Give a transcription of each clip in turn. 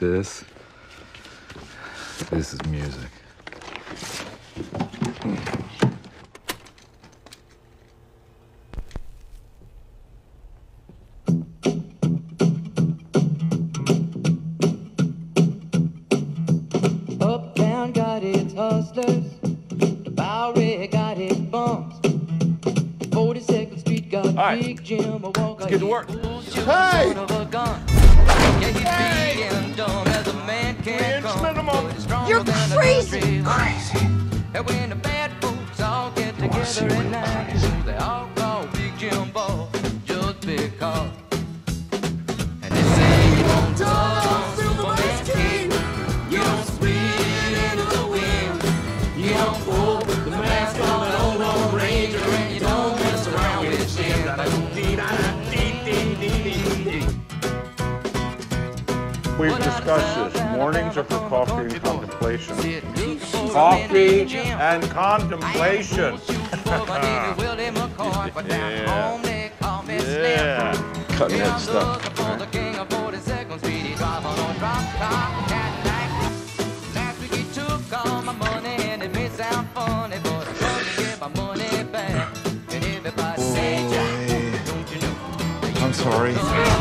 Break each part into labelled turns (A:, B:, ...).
A: this is music.
B: Uptown got its hustlers, the Bowery got its bums, 42nd Street got Big Jim, a Walker.
C: Let's get to work.
B: Hey!
D: You're crazy!
B: Crazy. And when the bad folks all get together at night, they all call Big Jimbo just because. And they say you don't talk Superman's king, you don't spit into the wind, you don't pull the mask on an old Lone Ranger, and you don't mess around with sin.
C: We've discussed this. Mornings are for coffee and contemplation.
B: Coffee
C: and contemplation. Yeah.
A: Cutting edge stuff.
C: I'm sorry.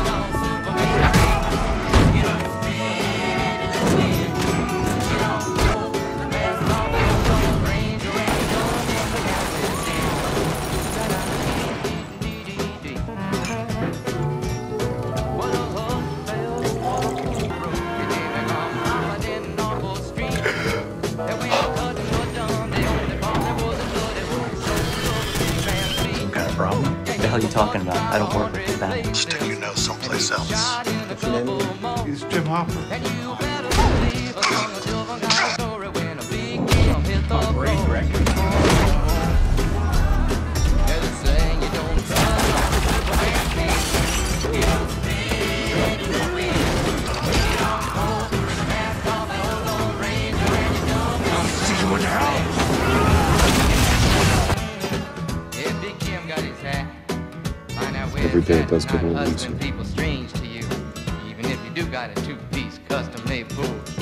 E: What the hell are you talking about? I don't work with the band.
F: Stick your nose someplace else.
C: What's your name? He's Jim Hopper.
B: Great record.
A: Every day it does get a little easier.
B: People strange to you, even if you do got a two-piece custom-made pool.